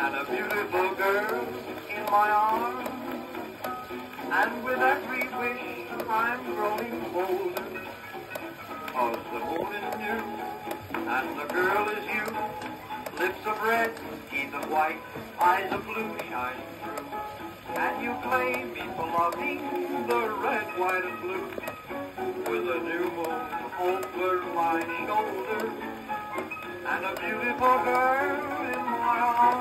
and a beautiful girl in my arms. And with every wish I'm growing bolder, 'cause the moon is new and the girl is you. Lips of red, teeth of white, eyes of blue shine through. And you claim me for loving the red, white, and blue. With a new moon over my shoulder and a beautiful girl in my arms.